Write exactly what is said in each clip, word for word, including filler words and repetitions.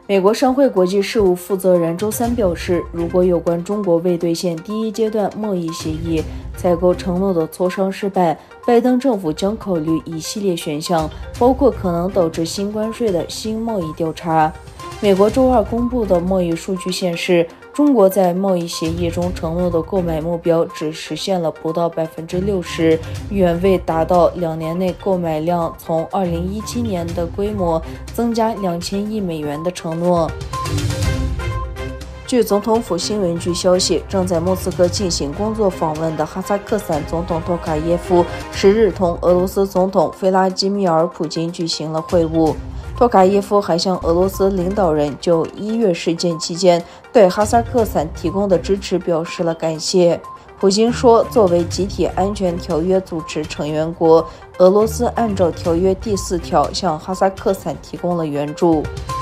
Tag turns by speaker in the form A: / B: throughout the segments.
A: 美国商会国际事务负责人周三表示，如果有关中国未兑现第一阶段贸易协议采购承诺的磋商失败，拜登政府将考虑一系列选项，包括可能导致新关税的新贸易调查。美国周二公布的贸易数据显示，中国在贸易协议中承诺的购买目标只实现了不到 百分之六十， 远未达到两年内购买量从二零一七年的规模增加两千亿美元的承诺。据总统府新闻局消息，正在莫斯科进行工作访问的哈萨克斯坦总统托卡耶夫十日同俄罗斯总统菲拉基米尔·普京举行了会晤。托卡耶夫还向俄罗斯领导人就一月事件期间对哈萨克斯坦提供的支持表示了感谢。普京说，作为集体安全条约组织成员国，俄罗斯按照条约第四条向哈萨克斯坦提供了援助。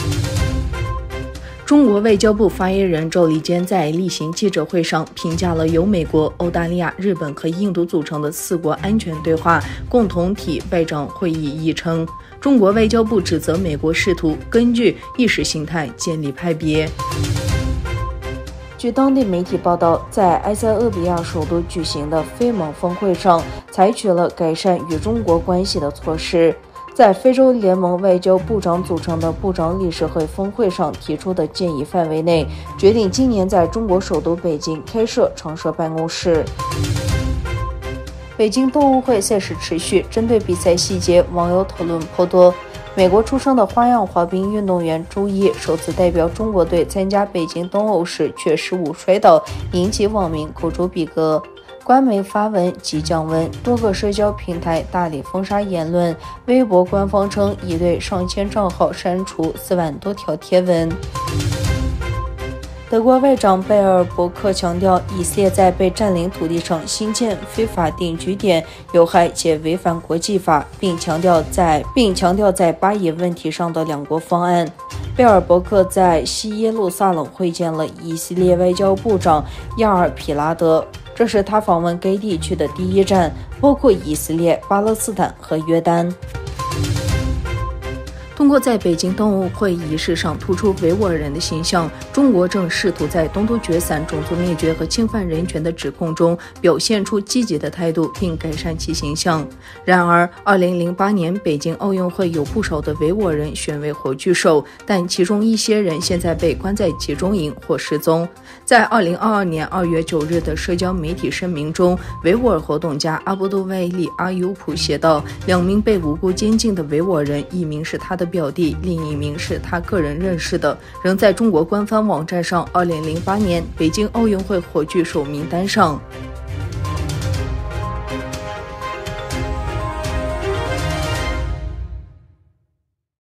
A: 中国外交部发言人赵立坚在例行记者会上评价了由美国、澳大利亚、日本和印度组成的四国安全对话共同体外长会议议程。中国外交部指责美国试图根据意识形态建立派别。据当地媒体报道，在埃塞俄比亚首都举行的非盟峰会上，采取了改善与中国关系的措施。在非洲联盟外交部长组成的部长理事会峰会上提出的建议范围内，决定今年在中国首都北京开设常设办公室。北京冬奥会赛事持续，针对比赛细节，网友讨论颇多。美国出生的花样滑冰运动员周一首次代表中国队参加北京冬奥时却失误摔倒，引起网民口诛笔伐。官媒发文即降温，多个社交平台大力封杀言论。微博官方称已对上千账号删除四万多条贴文。德国外长贝尔伯克强调，以色列在被占领土地上新建非法定居点有害且违反国际法，并强调在并强调在巴以问题上的两国方案。贝尔伯克在西耶路撒冷会见了以色列外交部长亚尔皮拉德，这是他访问该地区的第一站，包括以色列、巴勒斯坦和约旦。通过在北京冬奥会仪式上突出维吾尔人的形象，中国正试图在东突厥散种族灭绝和侵犯人权的指控中表现出积极的态度，并改善其形象。然而二零零八年北京奥运会有不少的维吾尔人选为火炬手，但其中一些人现在被关在集中营或失踪。在二零二二年二月九日的社交媒体声明中，维吾尔活动家阿布杜外利阿尤普写道，两名被无辜监禁的维吾尔人，一名是他的表弟，另一名是他个人认识的，仍在中国官方网站上二零零八年北京奥运会火炬手名单上。